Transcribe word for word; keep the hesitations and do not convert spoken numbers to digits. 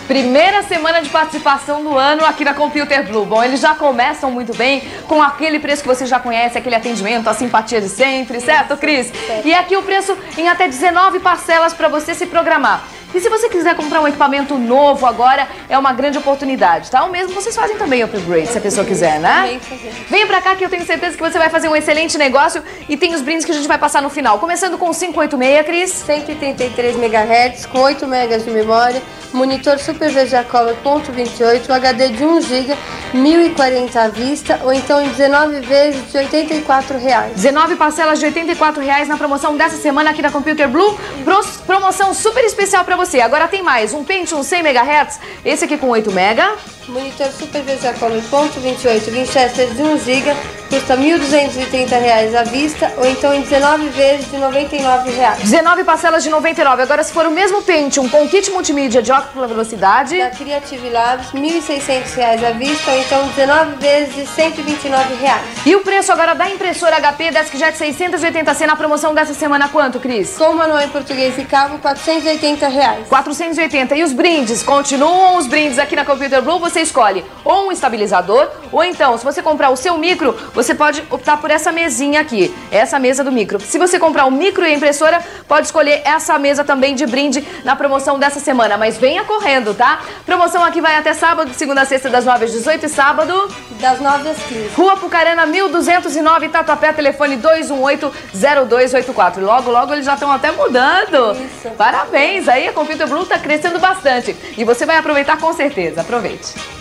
Primeira semana de participação do ano aqui na Computer Blue. Bom, eles já começam muito bem com aquele preço que você já conhece, aquele atendimento, a simpatia de sempre, certo, Cris? Certo. E aqui o preço em até dezenove parcelas para você se programar. E se você quiser comprar um equipamento novo agora, é uma grande oportunidade, tá? O mesmo vocês fazem também upgrade, se a pessoa quiser, né? Venha pra cá que eu tenho certeza que você vai fazer um excelente negócio e tem os brindes que a gente vai passar no final. Começando com o cinco oito seis, Cris. cento e oitenta e três megahertz com oito megas de memória, monitor Super V G A Color ponto vinte e oito, H D de um giga, mil e quarenta à vista ou então em dezenove vezes de oitenta e quatro reais. dezenove parcelas de oitenta e quatro reais na promoção dessa semana aqui da Computer Blue. Pro, promoção super especial pra você. Agora tem mais, um Pentium cem megahertz, esse aqui com oito mega. Monitor Super V G A Color ponto vinte e oito, Winchester de um giga, custa mil duzentos e oitenta reais à vista ou então em dezenove vezes de noventa e nove reais. dezenove parcelas de noventa e nove. Agora se for o mesmo Pentium com kit multimídia de óculos velocidade. Da Creative Labs, mil e seiscentos reais à vista ou então dezenove vezes de cento e vinte e nove reais. E o preço agora da impressora H P DeskJet seiscentos e oitenta C na promoção dessa semana quanto, Cris? Com manual em português e cabo, quatrocentos e oitenta reais. quatrocentos e oitenta. E os brindes? Continuam os brindes aqui na Computer Blue. Você escolhe ou um estabilizador, ou então, se você comprar o seu micro, você pode optar por essa mesinha aqui, essa mesa do micro. Se você comprar o micro e a impressora, pode escolher essa mesa também de brinde na promoção dessa semana. Mas venha correndo, tá? Promoção aqui vai até sábado, segunda a sexta, das nove às dezoito e sábado das nove às quinze. Rua Pucarana, mil duzentos e nove, Tatuapé, telefone dois um oito, zero dois oito quatro. Logo, logo eles já estão até mudando. Isso. Parabéns, aí a Computer Blue tá crescendo bastante. E você vai aproveitar com certeza. Aproveite.